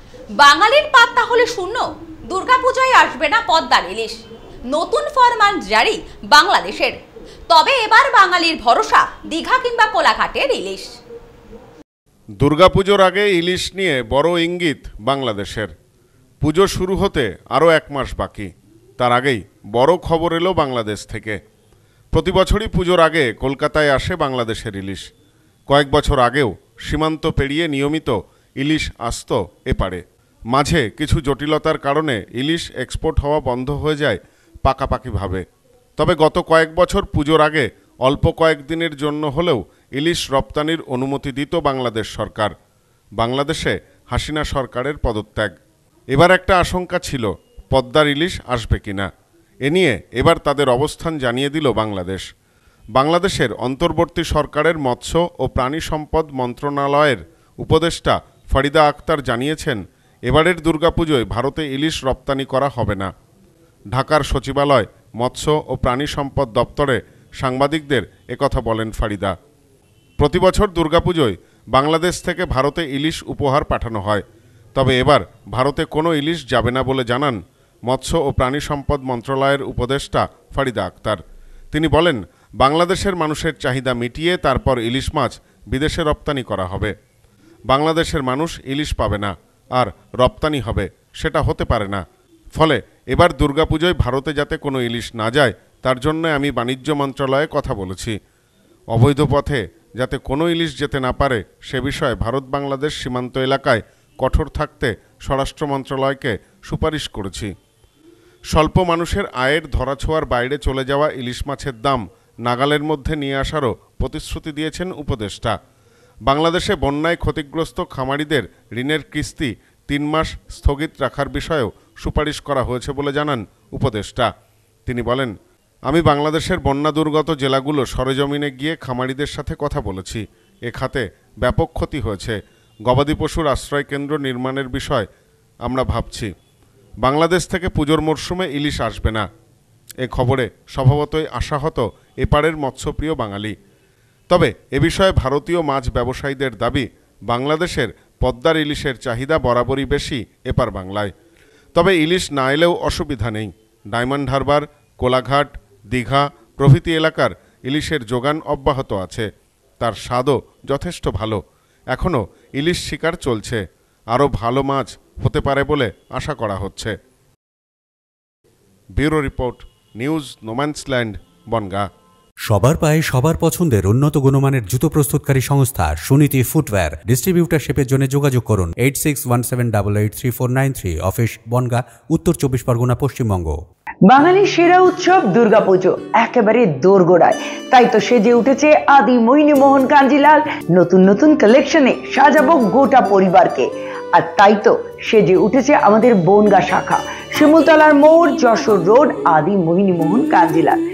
বাঙালির পাত তাহলে শূন্য, দুর্গাপূজায় আসবে না পদ্মার ইলিশ। নতুন ফরমান জারি বাংলাদেশের। তবে এবার বাঙালির ভরসা দীঘা কিংবা কোলাঘাটের ইলিশ। দুর্গাপুজোর আগে ইলিশ নিয়ে বড় ইঙ্গিত বাংলাদেশের। পুজো শুরু হতে আরও 1 মাস বাকি। তার আগেই বড় খবর এলো বাংলাদেশ থেকে। প্রতি বছরই পুজোর আগে কলকাতায় আসে বাংলাদেশের ইলিশ। কয়েক বছর আগেও সীমান্ত পেরিয়ে নিয়মিত ইলিশ আসত এপারে। মাঝে কিছু জটিলতার কারণে ইলিশ এক্সপোর্ট হওয়া বন্ধ হয়ে যায় পাকাপাকিভাবে। তবে গত কয়েক বছর পুজোর আগে অল্প কয়েকদিনের জন্য হলেও ইলিশ রপ্তানির অনুমতি দিত বাংলাদেশ সরকার। বাংলাদেশে হাসিনা সরকারের পদত্যাগ। এবার একটা আশঙ্কা ছিল পদ্মার ইলিশ আসবে কিনা। এ নিয়ে এবার তাদের অবস্থান জানিয়ে দিল বাংলাদেশ। বাংলাদেশের অন্তর্বর্তী সরকারের মৎস্য ও প্রাণী সম্পদ মন্ত্রণালয়ের উপদেষ্টা ফারিদা আক্তার জানিয়েছেন, এবারের দুর্গাপুজোয় ভারতে ইলিশ রপ্তানি করা হবে না। ঢাকার সচিবালয় মৎস্য ও প্রাণী সম্পদ দপ্তরে সাংবাদিকদের একথা বলেন ফারিদা। প্রতি বছর দুর্গাপুজোয় বাংলাদেশ থেকে ভারতে ইলিশ উপহার পাঠানো হয়। তবে এবার ভারতে কোনো ইলিশ যাবে না বলে জানান মৎস্য ও প্রাণী সম্পদ মন্ত্রণালয়ের উপদেষ্টা ফারিদা আক্তার। তিনি বলেন, বাংলাদেশের মানুষের চাহিদা মিটিয়ে তারপর ইলিশ মাছ বিদেশে রপ্তানি করা হবে। বাংলাদেশের মানুষ ইলিশ পাবে না আর রপ্তানি হবে, সেটা হতে পারে না। ফলে এবার দুর্গাপুজোয় ভারতে যাতে কোনো ইলিশ না যায় তার জন্য আমি বাণিজ্য মন্ত্রণালয়ে কথা বলেছি। অবৈধ পথে যাতে কোনো ইলিশ যেতে না পারে সে বিষয়ে ভারত বাংলাদেশ সীমান্ত এলাকায় কঠোর থাকতে স্বরাষ্ট্র মন্ত্রণালয়কে সুপারিশ করেছি। স্বল্প মানুষের আয়ের ধরাছোঁয়ার বাইরে চলে যাওয়া ইলিশ মাছের দাম নাগালের মধ্যে নিয়ে আসারও প্রতিশ্রুতি দিয়েছেন উপদেষ্টা। বাংলাদেশে বন্যায় ক্ষতিগ্রস্ত খামারিদের ঋণের কিস্তি 3 মাস স্থগিত রাখার বিষয়েও সুপারিশ করা হয়েছে বলে জানান উপদেষ্টা। তিনি বলেন, আমি বাংলাদেশের বন্যা দুর্গত জেলাগুলো সরেজমিনে গিয়ে খামারিদের সাথে কথা বলেছি। এ খাতে ব্যাপক ক্ষতি হয়েছে। গবাদি পশুর আশ্রয় কেন্দ্র নির্মাণের বিষয় আমরা ভাবছি। বাংলাদেশ থেকে পুজোর মরশুমে ইলিশ আসবে না, এ খবরে স্বভাবতই আশাহত এপারের মৎস্যপ্রিয় বাঙালি। তবে এ বিষয়ে ভারতীয় মাছ ব্যবসায়ীদের দাবি, বাংলাদেশের পদ্মার ইলিশের চাহিদা বরাবরই বেশি এপার বাংলায়। তবে ইলিশ না এলেও অসুবিধা নেই। ডায়মন্ড হারবার, কোলাঘাট, দীঘা প্রভৃতি এলাকার ইলিশের যোগান অব্যাহত আছে। তার স্বাদও যথেষ্ট ভালো। এখনও ইলিশ শিকার চলছে। আরও ভালো মাছ হতে পারে বলে আশা করা হচ্ছে। Bureau report, news no man's land, Bongaon. সবার পায়ে সবার পছন্দের উন্নত গুণমানের জুতো প্রস্তুতকারী সংস্থা সুনীতি ফুটওয়্যার। ডিস্ট্রিবিউটারশিপের জন্য যোগাযোগ করুন 8617883493, অফিস বনগাঁ, উত্তর 24 পরগনা, পশ্চিমবঙ্গ। বাঙালির সেরা উৎসব দুর্গাপুজো একেবারে দোরগোড়ায়। তাই তো সেজে উঠেছে আদি মোহিনী মোহন কাঞ্জিলাল। নতুন নতুন কালেকশনে সাজাবো গোটা পরিবারকে। আর তাই তো সেজে উঠেছে আমাদের বনগাঁ শাখা, শিমুলতলার মোড়, যশোর রোড, আদি মোহিনী মোহন কাঞ্জিলাল।